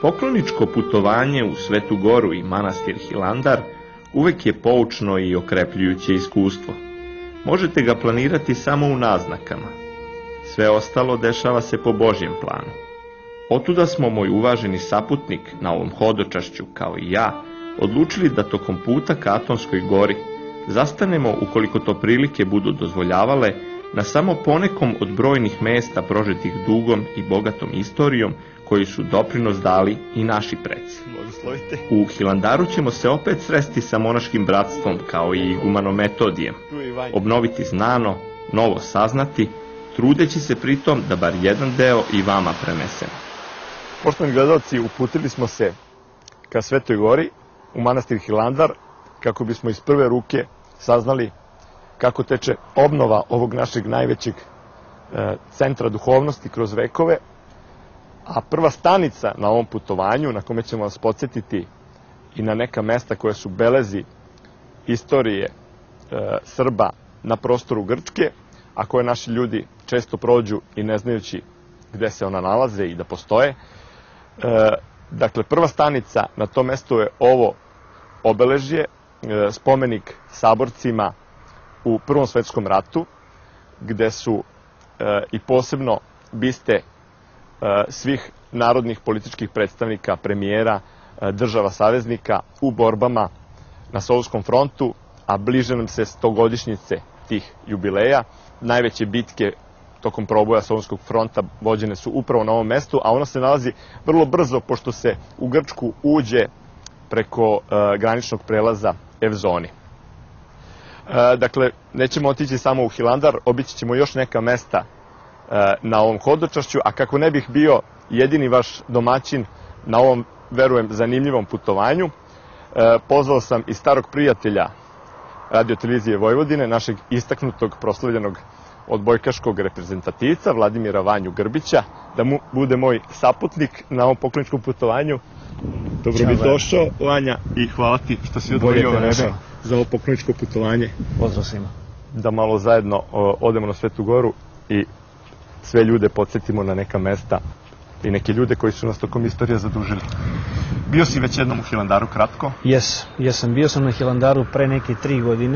Pokloničko putovanje u Svetu Goru i manastir Hilandar uvek je poučno i okrepljujuće iskustvo. Možete ga planirati samo u naznakama. Sve ostalo dešava se po Božjem planu. Otuda smo, moj uvaženi saputnik na ovom hodočašću, kao i ja, odlučili da tokom puta ka Atonskoj gori zastanemo, ukoliko to prilike budu dozvoljavale, na samo ponekom od brojnih mesta prožetih dugom i bogatom istorijom koji su doprinos dali i naši preci. U Hilandaru ćemo se opet sresti sa monaškim bratstvom, kao i igumanom Metodijem, obnoviti znano, novo saznati, trudeći se pritom da bar jedan deo i vama prenesemo. Poštovani gledalci, uputili smo se ka Svetoj Gori u manastir Hilandar kako bismo iz prve ruke saznali kako teče obnova ovog našeg najvećeg centra duhovnosti kroz vekove, a prva stanica na ovom putovanju, na kome ćemo vas podsjetiti i na neka mesta koja su belezi istorije Srba na prostoru Grčke, a koje naši ljudi često prođu i ne znajući gde se ona nalaze i da postoje. Dakle, prva stanica na tom mestu je ovo obeležje, spomenik saborcima u Prvom svetskom ratu, gde su i posebno biste svih narodnih političkih predstavnika, premijera, država saveznika u borbama na Solunskom frontu, a bliže nam se 100-godišnjice tih jubileja. Najveće bitke tokom proboja Solunskog fronta vođene su upravo na ovom mestu, a ono se nalazi vrlo brzo, pošto se u Grčku uđe preko graničnog prelaza Evzoni. Dakle, nećemo otići samo u Hilandar, obići ćemo još neka mesta na ovom hodočašću, a kako ne bih bio jedini vaš domaćin na ovom, verujem, zanimljivom putovanju, pozvao sam i starog prijatelja Radio televizije Vojvodine, našeg istaknutog, proslavljenog odbojkaškog reprezentativca, Vladimira Vanju Grbića, da mu bude moj saputnik na ovom pokloničkom putovanju. Dobro mi došao, Vanja, i hvala ti što si odvojio vreme za ovo pokloničko putovanje. Pozdrav svima. Da malo zajedno odemo na Svetu Goru i sve ljude podsjetimo na neka mesta i neke ljude koji su nas tokom istorije zadužili. Bio si već jednom u Hilandaru kratko? Jesam. Bio sam na Hilandaru pre neke 3 godine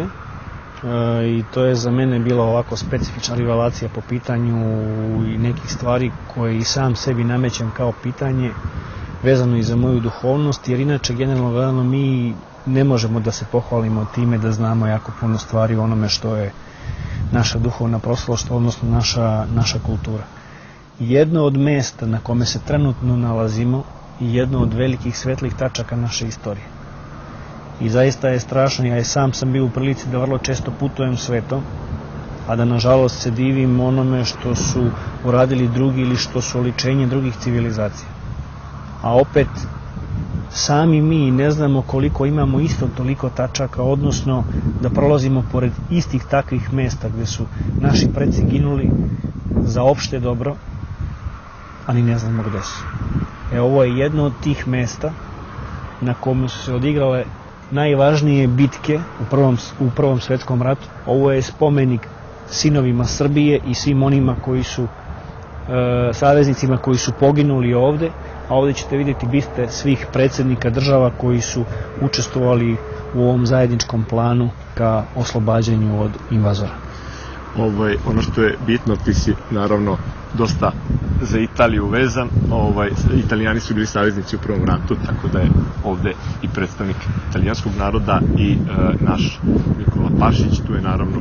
i to je za mene bila ovako specifična rivelacija po pitanju i nekih stvari koje i sam sebi namećem kao pitanje vezano i za moju duhovnost, jer inače generalno gledano mi ne možemo da se pohvalimo time da znamo jako puno stvari o onome što je naša duhovna prošlost, odnosno naša kultura. Jedno od mesta na kome se trenutno nalazimo i jedno od velikih svetlih tačaka naše istorije. I zaista je strašno, ja i sam sam bio u prilici da vrlo često putujem svetom, a da nažalost se divim onome što su uradili drugi ili što su oličenje drugih civilizacija. A opet, sami mi ne znamo koliko imamo isto toliko tačaka, odnosno da prolazimo pored istih takvih mesta gde su naši preci ginuli za opšte dobro, ali ne znamo gde su. Ovo je jedno od tih mesta na kome su se odigrale najvažnije bitke u Prvom svetskom ratu. Ovo je spomenik sinovima Srbije i svim onima koji su saveznicima koji su poginuli ovde, a ovde ćete vidjeti biste svih predsjednika država koji su učestvovali u ovom zajedničkom planu ka oslobađanju od invazora. Ono što je bitno, ti si naravno dosta za Italiju vezan, Italijani su bili saveznici u Prvom ratu, tako da je ovde i predstavnik italijanskog naroda i naš Nikola Pašić, tu je naravno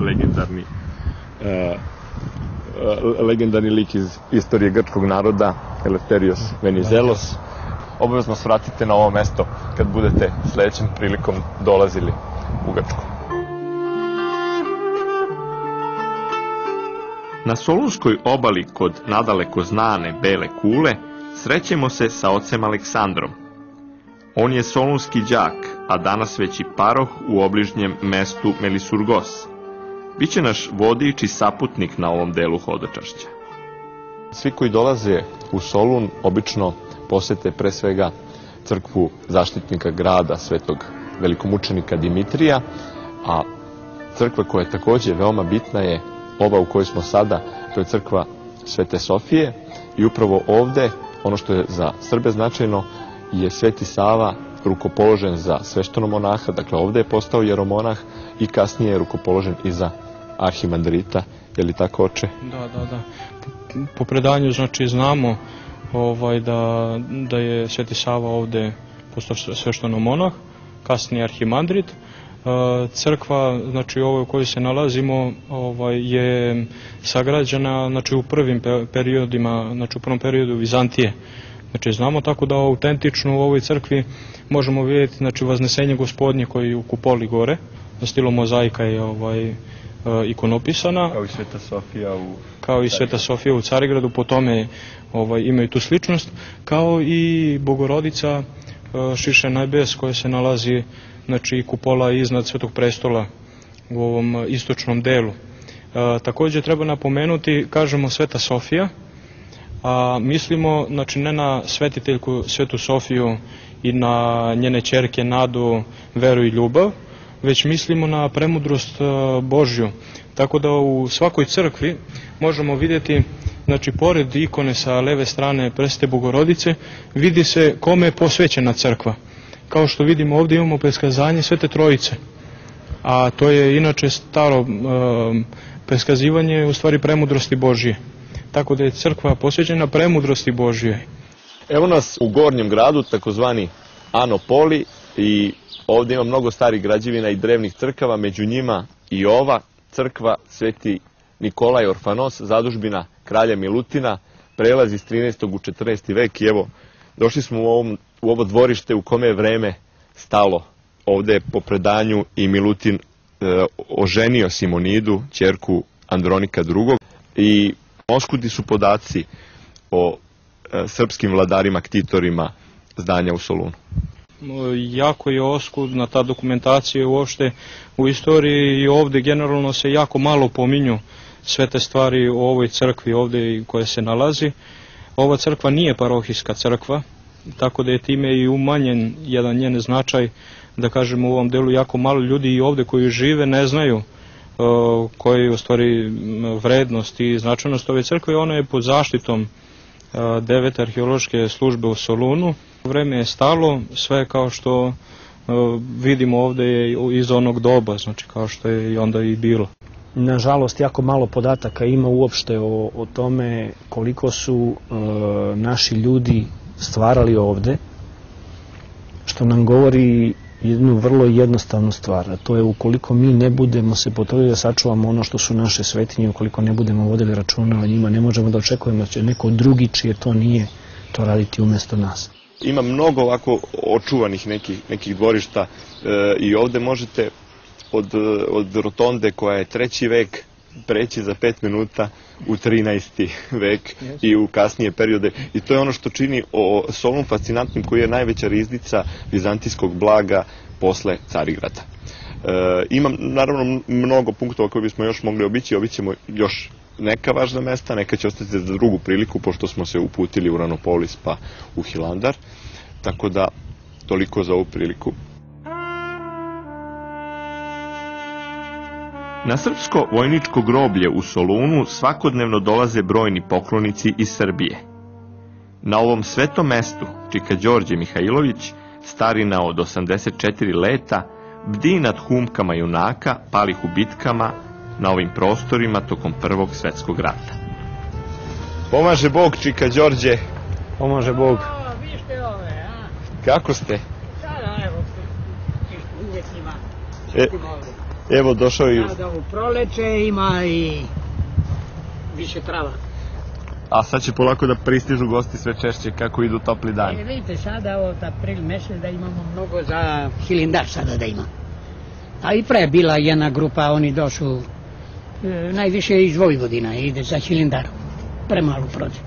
legendarni lik iz istorije grčkog naroda, Eleftherios Venizelos. Obavezno svratite na ovo mesto kad budete sledećem prilikom dolazili u Grčku. Na Solunskoj obali kod nadaleko znane Bele kule srećemo se sa ocem Aleksandrom. On je solunski đak, a danas već i paroh u obližnjem mestu Melisurgos. Biće naš vodič i saputnik na ovom delu hodočašća. Svi koji dolaze u Solun obično posete pre svega crkvu zaštitnika grada, svetog velikomučenika Dimitrija, a crkva koja je takođe veoma bitna je ova u kojoj smo sada, to je crkva Svete Sofije, i upravo ovde ono što je za Srbe značajno je Sveti Sava rukopoložen za sveštenomonaha, dakle ovde je postao jeromonah i kasnije je rukopoložen i za arhimandrita, je li tako, oče? Da. Po predanju znači znamo da je Sveti Sava ovde postao sveštenomonah, kasnije arhimandrit. Crkva, znači ovo u kojoj se nalazimo, je sagrađena znači u prvim periodima, znači u prvom periodu Vizantije. Znači znamo tako da autentično u ovoj crkvi možemo vidjeti znači Vaznesenje Gospodnje koji je u kupoli gore, na stilu mozaika je ikonopisana. Kao i Sveta Sofija u Carigradu, po tome imaju tu sličnost, kao i Bogorodica Šiše nebes koja se nalazi znači kupola iznad Svetog prestola u ovom istočnom delu. Također treba napomenuti, kažemo Sveta Sofija, a mislimo znači ne na svetiteljku Svetu Sofiju i na njene ćerke Nadu, Veru i Ljubav, već mislimo na premudrost Božju. Tako da u svakoj crkvi možemo vidjeti, znači pored ikone sa leve strane Presvete Bogorodice, vidi se kome je posvećena crkva. Kao što vidimo ovdje imamo preskazanje Svete Trojice, a to je inače staro preskazivanje u stvari premudrosti Božje. Tako da je crkva posvećena premudrosti Božje. Evo nas u gornjem gradu, takozvani Anopoli, i ovdje ima mnogo starih građevina i drevnih crkava, među njima i ova crkva Sveti Nikolaj Orfanos, zadužbina kralja Milutina, prelaz iz 13. u 14. vek, i evo, došli smo u ovo dvorište u kome je vreme stalo. Ovdje je po predanju i Milutin oženio Simonidu, ćerku Andronika II. I oskudni su podaci o srpskim vladarima, ktitorima zdanja u Solunu. Jako je oskudna ta dokumentacija uopšte u istoriji i ovdje generalno se jako malo pominju sve te stvari u ovoj crkvi ovdje koje se nalazi. Ova crkva nije parohijska crkva, tako da je time i umanjen jedan njen značaj, da kažemo u ovom delu jako malo ljudi i ovdje koji žive ne znaju koja je u stvari vrednost i značajnost ove crkve. Ona je pod zaštitom 9. arheološke službe u Solunu. Vreme je stalo, sve kao što vidimo ovdje je iz onog doba, znači kao što je i onda i bilo. Nažalost, jako malo podataka ima uopšte o tome koliko su naši ljudi stvarali ovde, što nam govori jednu vrlo jednostavnu stvar, a to je ukoliko mi ne budemo se potrudili da sačuvamo ono što su naše svetinje, ukoliko ne budemo vodili računa o njima, ne možemo da očekujemo da će neko drugi čije to nije to raditi umjesto nas. Ima mnogo ovako očuvanih nekih dvorišta i ovdje možete od rotonde koja je 3. vek preći za 5 minuta u 13. vek i u kasnije periode. I to je ono što čini Solun fascinantnim, koji je najveća riznica vizantijskog blaga posle Carigrada. Ima naravno mnogo punktova koje bismo još mogli obići, obićemo još neka važna mesta, neka će ostati za drugu priliku, pošto smo se uputili u Ranopolis pa u Hilandar, tako da toliko za ovu priliku. Na srpsko vojničko groblje u Solunu svakodnevno dolaze brojni poklonici iz Srbije. Na ovom svetom mestu čika Đorđe Mihajlović, starina od 84 leta, bdi nad humkama junaka palih u bitkama na ovim prostorima tokom Prvog svjetskog rata. Pomaže Bog, čika Đorđe. Pomaže Bog. Vište ove, a? Kako ste? Sada, evo, uvijek ima. Evo došao i... Sada u proleće ima i više trava. A sad će polako da pristižu gosti sve češće kako idu topli dani. Vidite, sada od april mjesec da imamo mnogo za Hilindar sada da ima. A i pre bila jedna grupa, oni došli najviše iz Vojvodina, ide za Hilindar. Premalo prođe.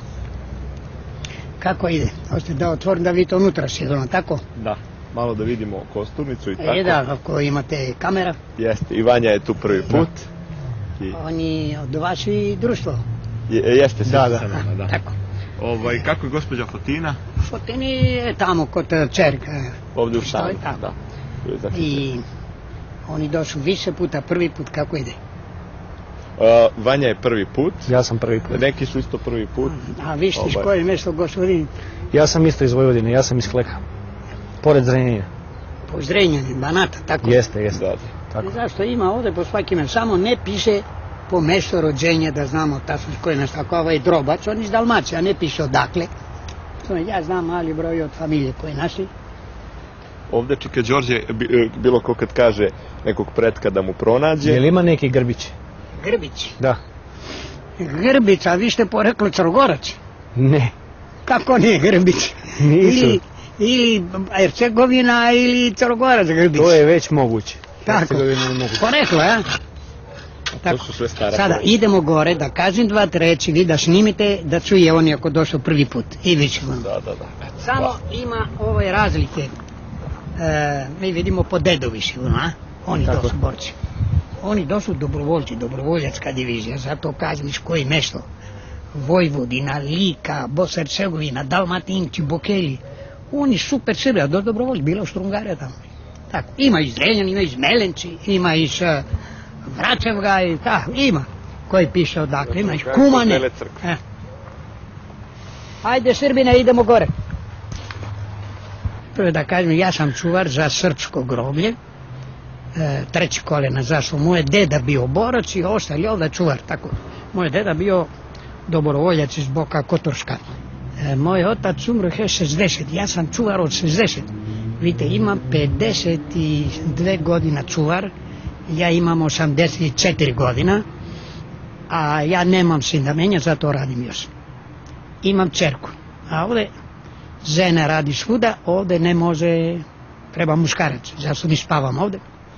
Kako ide? Hoćete da otvorim da vidite unutra sigurno, tako? Da, malo da vidimo kosturnicu i tako. Da, ako imate kamera. Jeste, i Vanja je tu prvi put. Oni od vaši društvo. Jeste, da. Tako. Kako je gospođa Fotina? Fotini je tamo kod čerka. Ovdje u Šanu, da. I oni došli više puta, prvi put kako ide. Vanja je prvi put. Ja sam prvi put. Neki su isto prvi put. A vi ste iz koje mjesto, gospodin? Ja sam isto iz Vojvodine, ja sam iz Kleka. Pored Zrenjanina. Po Zrenjaninu, Banata, tako? Jeste. Tako. Zašto ima ovdje po svakim, samo ne piše po mjestu rođenja, da znamo tačno s koje mjesto. Ako ovaj Drobac, on iz Dalmacije, a ne piše odakle. Ja znam mali broj od familije koje našli. Ovdje Čika Đorđe, bilo ko kad kaže nekog pretka da mu pronađe. Je li ima neki Grbić? Grbić? Da. Grbić, a vi ste poreklo Crnogorac? Ne. Kako ne Grbić? Nisu. Ili Hercegovina ili Crnogorac Grbić. To je već moguće. Tako. Poreklo, a? To su sve stara. Sada idemo gore, da kažem 2-3, vi da snimite, da čuje oni ako došao prvi put. I vi ćemo. Da. Samo ima ove razlike. Mi vidimo po dedovi sigurno, a? Oni to su borci. Oni to su dobrovoljci, dobrovoljačka divizija, zato kažem iz koje mjesto. Vojvodina, Lika, Bosna i Hercegovina, Dalmatinci, Bokelji. Oni super Srbi, a dobrovoljci, bila u Strungarija tamo. Tako, ima iz Zrenjanina, ima iz Melenci, ima iz Vračevga i tako, ima. Koji piše odakle, ima iz Kumane. Ajde Srbine, idemo gore. Prvo da kažem, ja sam čuvar za srpsko groblje, treći kolena zašlo. Moj deda bio borac i ostali ovdje čuvar, tako. Moj deda bio dobrovoljac iz Boka Kotorska. Moj otac umro je 60, ja sam čuvar od 60. Vidite, imam 52 godina čuvar, ja imam 84 godina, a ja nemam sin da menja, zato radim još. Imam čerku, a ovdje žena radi svuda, ovdje ne može, treba muškarac, zato mi spavam ovdje.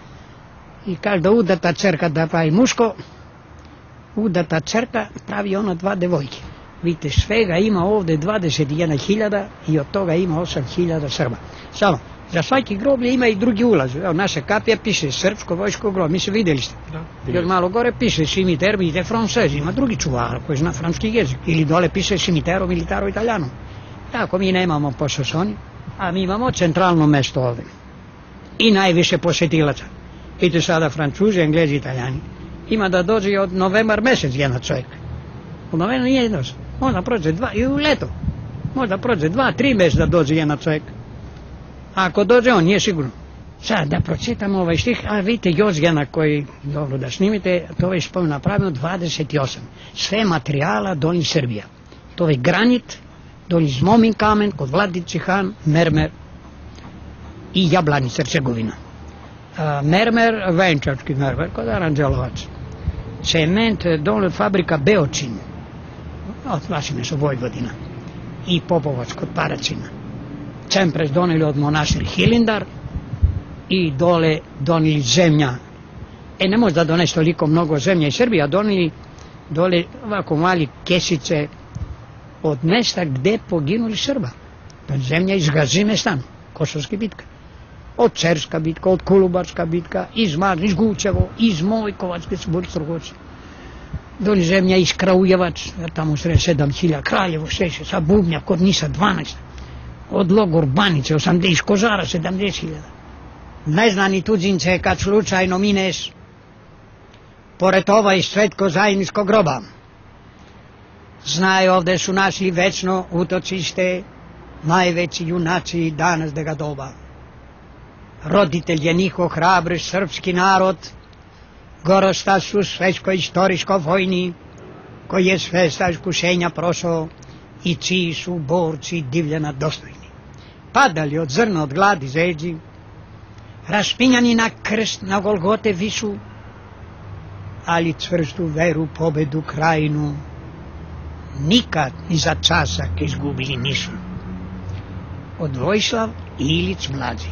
I kaže da udata čerka da pravi muško, udata čerka pravi ona 2 devojke. Vidite, svega ima ovdje 21.000 i od toga ima 8.000 Srba. Samo, za svaki groblje ima i drugi ulaz. Evo, naša kapija piše Srpsko vojsko groblje, mi se vidjeli ste. Još malo gore piše Cimiter de Francese, ima drugi čuvar koji zna francuski jezik. Ili dole piše Cimitero Militaro Italijano. Tako, mi nemamo posesoni, a mi imamo centralno mjesto ovdje. I najviše posjetilaca. Vidite sada Francuzi, Englezi, Italijani. Ima da dođe od novembar mjesec jedan čovjek. U novembru nije jedno. Možda prođe 2, i u leto. Možda prođe 2-3 mjeseca da dođe jedan čovjek. A ako dođe, on nije sigurno. Sad da pročitam ovaj stih, a vidite još jedna koji, dobro da snimite, to je spomenu napravljeno 28. Sve materijala doli Srbija. To je granit, doli Zmomin kamen, kod Vladici Han, mermer i Jablanica, Hercegovina. Mermer, venčački mermer, kod Aranđelovac. Cement, dole fabrika Beočin, od vašine su Vojvodina. I Popovac kod Paracina. Cempres doneli od monastir Hilindar i dole doneli zemlja. Ne može da donesi toliko mnogo zemlja iz Srbije, doneli dole ovako mali kesice od mjesta gdje poginuli Srba. Zemlja iz Gazimestana, Kosovska bitka. Od Cerska bitka, od Kolubarska bitka, iz Magni, iz Gučevo, iz Mojkovac, gdje su bili Trgovci. Doli zemlja iz Kraujevac, tamo sred 7.000, Kraljevo 6, sa Bubnja, kod Nisa 12. Od Logor Banice, 80, iz Kozara 70.000. Ne zna ni tuđince kad slučajno mineš, pored ovaj svetko zajedničkog groba. Znaju ovdje su našli večno utočište, najveći junaci danas da ga doba. Roditelj je njihov hrabri srpski narod, gorosta su svetsko-istorijsko-vojni, koji je sve sta iskušenja prošao i čiji su borci divljena dostojni. Padali od zrna, od gladi zeđi, raspinjani na krst na Golgote visu, ali čvrstu veru, pobedu, krajinu, nikad ni za časak izgubili nisu. Od Vojislav Ilić mlađi.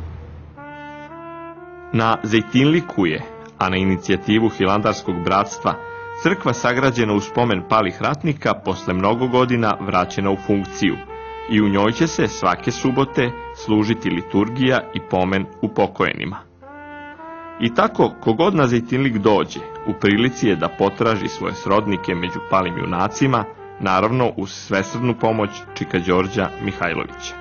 Na Zejtinliku je, a na inicijativu Hilandarskog bratstva, crkva sagrađena u spomen palih ratnika posle mnogo godina vraćena u funkciju i u njoj će se svake subote služiti liturgija i pomen upokojenima. I tako, kogod na Zejtinlik dođe, u prilici je da potraži svoje srodnike među palim junacima, naravno uz svesrdnu pomoć Čika Đorđa Mihajlovića.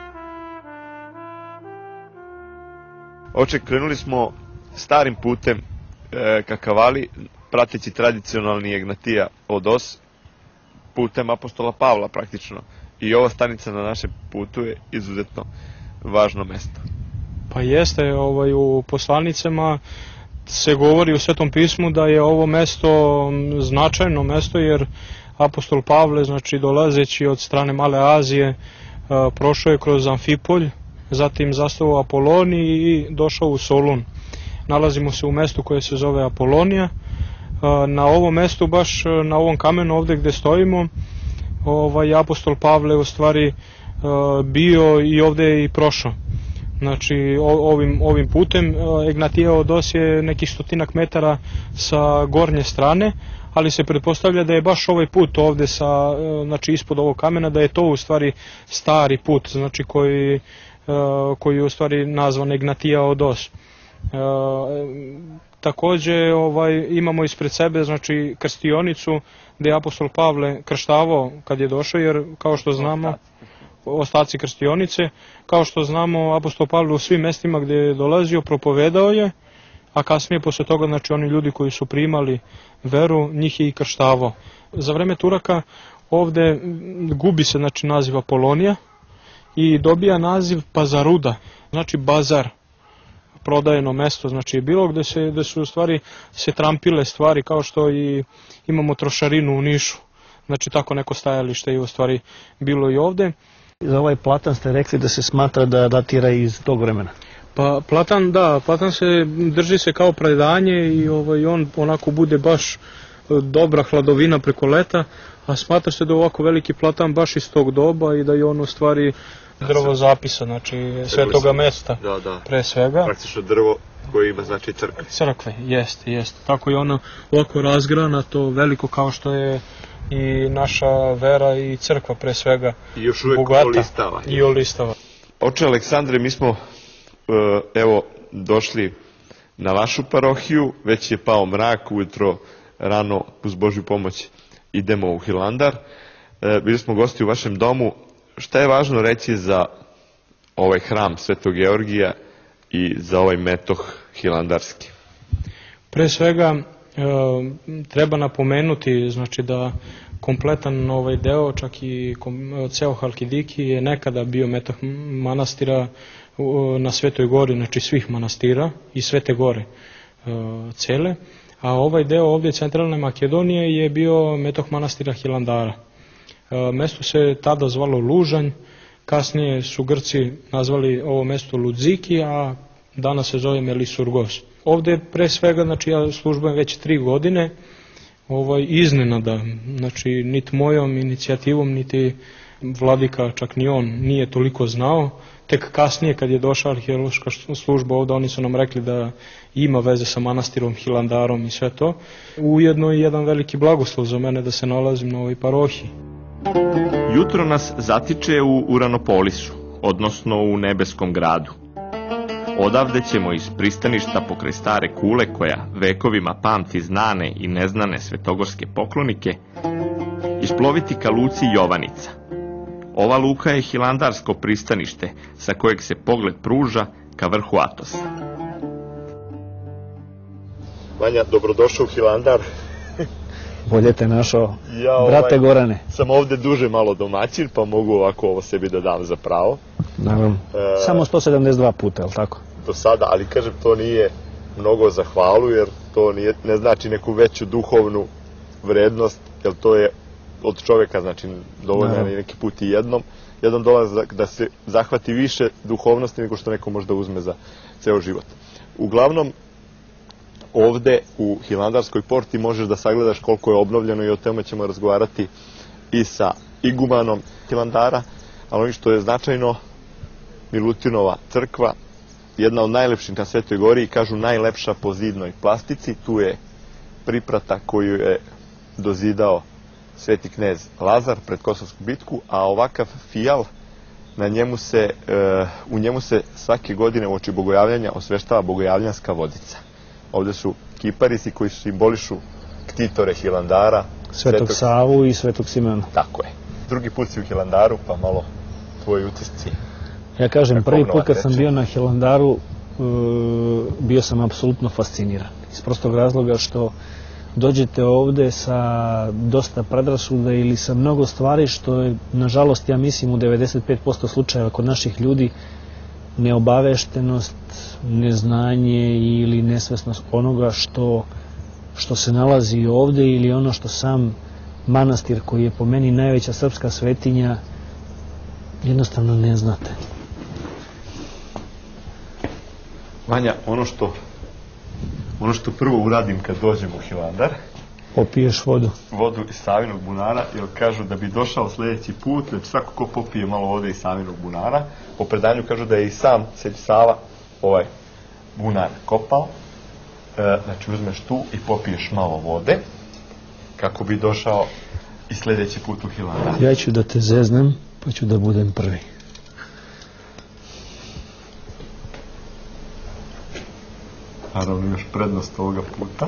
Oče, krenuli smo starim putem ka Kavali, prateći tradicionalni Egnatija Odos putem apostola Pavla praktično. I ova stanica na našem putu je izuzetno važno mesto. Pa jeste, u poslanicama se govori u Svetom pismu da je ovo mesto značajno mesto, jer apostol Pavle, znači dolazeći od strane Male Azije, prošao je kroz Amfipolj, zatim zastao u Apoloniji i došao u Solun. Nalazimo se u mestu koje se zove Apolonija. Na ovom mestu, baš na ovom kamenu ovde gde stojimo, apostol Pavle u stvari bio i ovde je i prošao. Znači ovim putem Egnatija Odos je nekih 100 metara sa gornje strane, ali se pretpostavlja da je baš ovaj put ovde znači ispod ovog kamena, da je to u stvari stari put, znači koji je u stvari nazvan Egnatija Odos. Takođe imamo ispred sebe znači krstionicu gde je apostol Pavle krštavao kad je došao, jer kao što znamo ostaci krstionice, kao što znamo apostol Pavle u svim mestima gde je dolazio propovedao je, a kasnije posle toga znači oni ljudi koji su primali veru, njih je i krštavao. Za vreme Turaka ovde gubi se znači naziv Apolonija i dobija naziv Pazaruda, znači bazar, prodajeno mesto, znači je bilo gde su u stvari se trampile stvari, kao što i imamo trošarinu u Nišu, znači tako neko stajalište je u stvari bilo i ovde. Za ovaj platan ste rekli da se smatra da datira iz tog vremena. Pa platan se drži se kao predanje i on onako bude baš dobra hladovina preko leta, a smatra se da je ovako veliki platan baš iz tog doba i da je on u stvari drvo zapisa, znači svetoga mesta, pre svega. Praktično drvo koje ima znači crkve. Crkve, jeste. Tako je ono ovako razgranato, veliko kao što je i naša vera i crkva pre svega. I još uvek olistava. I olistava. Oče Aleksandre, mi smo evo došli na vašu parohiju, već je pao mrak, ujutro rano uz Božju pomoć idemo u Hilandar. Bili smo gosti u vašem domu. Šta je važno reći za ovaj hram Svetog Georgija i za ovaj metoh hilandarski? Pre svega treba napomenuti znači da kompletan ovaj deo, čak i ceo Halkidiki je nekada bio metoh manastira na Svetoj gori, znači svih manastira i Svete gore cele, a ovaj deo ovdje centralne Makedonije je bio metoh manastira Hilandara. Mesto se tada zvalo Lužanj, kasnije su Grci nazvali ovo mesto Ludziki, a danas se zove Melisurgos. Ovde pre svega, znači ja službujem već 3 godine, iznenada, znači niti mojom inicijativom, niti vladika, čak ni on nije toliko znao, tek kasnije kad je došla arheološka služba ovde, oni su nam rekli da ima veze sa manastirom Hilandarom i sve to. Ujedno je jedan veliki blagoslov za mene da se nalazim na ovoj parohiji. Jutro nas zatiče u Uranopolisu, odnosno u nebeskom gradu. Odavde ćemo iz pristaništa pokraj stare kule, koja vekovima pamti znane i neznane svetogorske poklonike, isploviti ka luci Jovanica. Ova luka je hilandarsko pristanište sa kojeg se pogled pruža ka vrhu Atosa. Vanja, dobrodošao u Hilandar. Bolje te našao, brate Gorane. Sam ovde duže malo domaćin, pa mogu ovako ovo sebi da dam za pravo. Naravno. Samo 172 puta, je li tako? Do sada, ali kažem, to nije mnogo za hvalu, jer to ne znači neku veću duhovnu vrednost, jer to je od čoveka, znači dovoljno je neki put i jedan dolazak da se zahvati više duhovnosti nego što neko može da uzme za ceo život. Uglavnom, ovde u Hilandarskoj porti možeš da sagledaš koliko je obnovljeno i o tome ćemo razgovarati i sa igumanom Hilandara, ali ono što je značajno, Milutinova crkva, jedna od najlepših na Svetoj gori i kažu najlepša po zidnoj plastici. Tu je priprata koju je dozidao sveti knez Lazar pred Kosovsku bitku, a ovakav fijal, u njemu se svake godine u oči bogojavljanja osveštava bogojavljanska vodica. Ovde su kiparisi koji simbolišu ktitore Hilandara, Svetog Savu i Svetog Simona. Tako je. Drugi put si u Hilandaru, pa malo tvoji utisci. Ja kažem, prvi put kad sam bio na Hilandaru, bio sam apsolutno fasciniran. Iz prostog razloga što dođete ovde sa dosta predrasuda ili sa mnogo stvari što je, nažalost, ja mislim u 95% slučajeva kod naših ljudi neobaveštenost, neznanje ili nesvesnost onoga što se nalazi ovde ili ono što sam manastir koji je po meni najveća srpska svetinja jednostavno ne znate. Vanja, ono što prvo uradim kad dođem u Hilandar, popiješ vodu iz Savinog bunara, jer kažu da bi došao sljedeći put, znači svako ko popije malo vode iz Savinog bunara, po predanju kažu da je i sam Sveti Sava ovaj bunar kopao, znači uzmeš tu i popiješ malo vode kako bi došao i sljedeći put u Hilandar. Ja ću da te zeznem, pa ću da budem prvi. Naravno još prednost ovoga puta.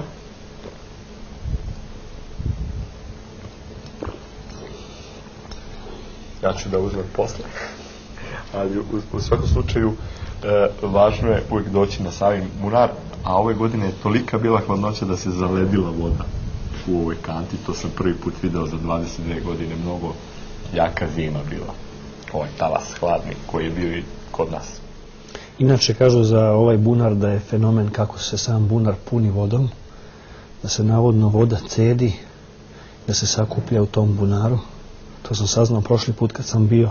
Ja ću da uzmem posle. Ali u svakom slučaju važno je uvijek doći na Savin bunar, a ove godine je tolika bila hladnoća da se zaledila voda u ovoj kanti. To sam prvi put video za 22 godine, mnogo jaka zima bila. Ovaj talas hladni koji je bio i kod nas. Inače kažu za ovaj bunar da je fenomen kako se sam bunar puni vodom, da se navodno voda cedi, da se sakuplja u tom bunaru. To sam saznao prošli put kad sam bio.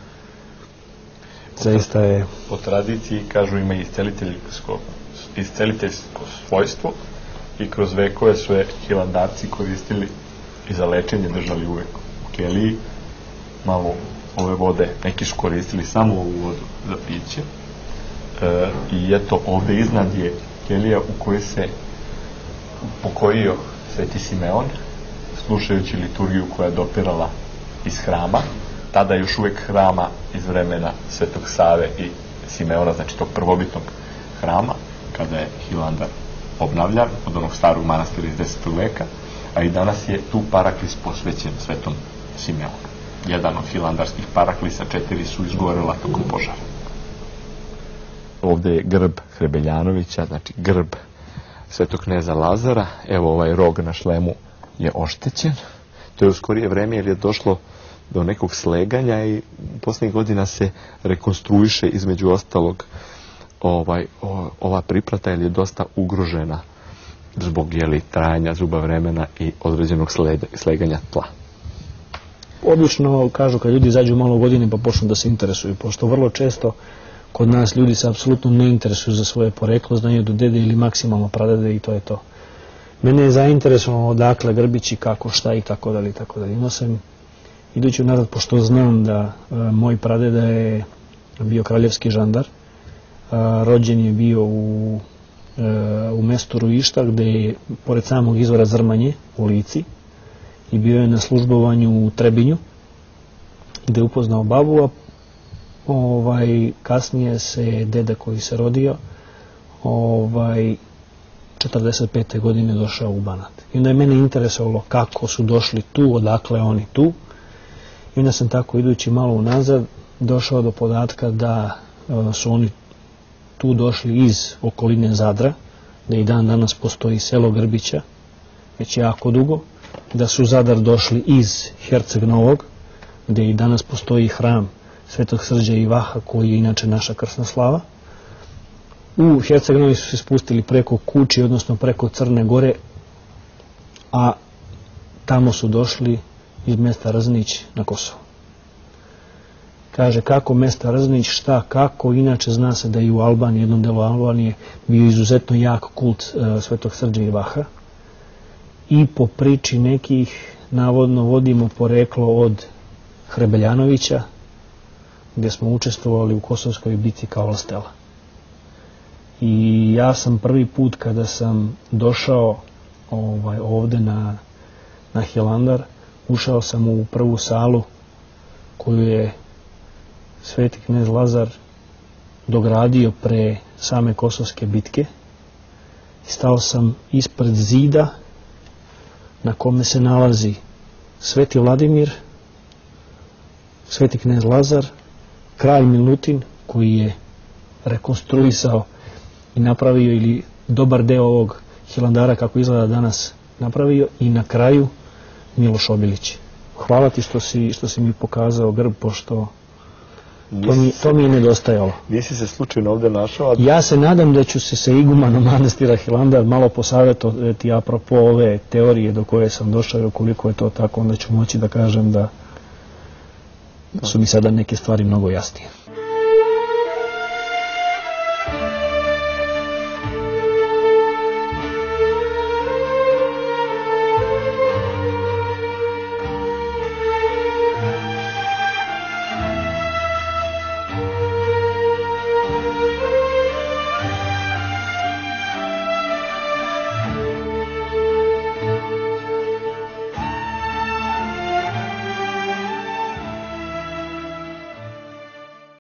Zaista je... Po tradiciji, kažu, ima isceliteljsko svojstvo i kroz vekove su je hilandarci koristili i za lečenje, držali uvek u keliji. Malo ove vode, neki su koristili samo ovu vodu za piće. I eto, ovde iznad je kelija u kojoj se upokojio Sveti Simeon, slušajući liturgiju koja je dopirala iz hrama, tada još uvek hrama iz vremena Svetog Save i Simeona, znači tog prvobitnog hrama, kada je Hilandar obnavljan od onog starog manastira iz 10. veka, a i danas je tu paraklis posvećen Svetom Simeonu. Jedan od hilandarskih paraklisa, 4 su izgorela tokom požara. Ovde je grb Hrebeljanovića, znači grb Svetog kneza Lazara. Evo ovaj rog na šlemu je oštećen. To je u skorije vreme jer je došlo do nekog sleganja i posljednjih godina se rekonstruiše između ostalog ova priplata jer je dosta ugrožena zbog trajanja zuba vremena i određenog sleganja tla. Obično kažu kad ljudi izađu malo u godine pa počnu da se interesuju, pošto vrlo često kod nas ljudi se apsolutno ne interesuju za svoje poreklo, znaju do dede ili maksimalno pradede i to je to. Mene je zainteresovalo odakle grbići, kako, šta i tako dalje i tako dalje. Imao sam idući u narod, pošto znam da moj pradeda je bio kraljevski žandar, rođen je bio u mestu Ruišta gde je pored samog izvora Zrmanje u Lici i bio je na službovanju u Trebinju gde je upoznao babu, a kasnije se deda koji se rodio 45. godine došao u Banat. I onda je mene interesovalo kako su došli tu, odakle oni tu. I onda sam tako idući malo unazad došao do podatka da su oni tu došli iz okoline Zadra, da i dan danas postoji selo Grbića, već jako dugo, da su Zadar došli iz Herceg Novog, gde i danas postoji hram Svetog Srđa i Vaha, koji je inače naša krsna slava. U Herceg Novi su se spustili preko Kuči, odnosno preko Crne Gore, a tamo su došli iz mesta Rznić na Kosovo. Kaže kako mesta Rznić, šta, kako, inače zna se da i u Albaniji, jednom delu Albanije, bio izuzetno jak kult Svetog Srđa i Vaha. I po priči nekih, navodno, vodimo poreklo od Hrebeljanovića, gde smo učestvovali u Kosovskoj bici kao Lastela. I ja sam prvi put kada sam došao ovde na Hilandar, ušao sam u prvu salu koju je Sveti knez Lazar dogradio pre same Kosovske bitke i stao sam ispred zida na kome se nalazi Sveti Vladimir, Sveti knez Lazar, kralj Milutin koji je rekonstruisao i napravio ili dobar deo ovog Hilandara kako izgleda danas napravio i na kraju Miloš Obilić. Hvala ti što si mi pokazao grb, pošto to mi je nedostajalo. Nisi se slučajno ovde našao? Ja se nadam da ću se sa igumanom manastira Hilandar malo posavjetovati apropo ove teorije do koje sam došao i ukoliko je to tako, onda ću moći da kažem da su mi sada neke stvari mnogo jasnije.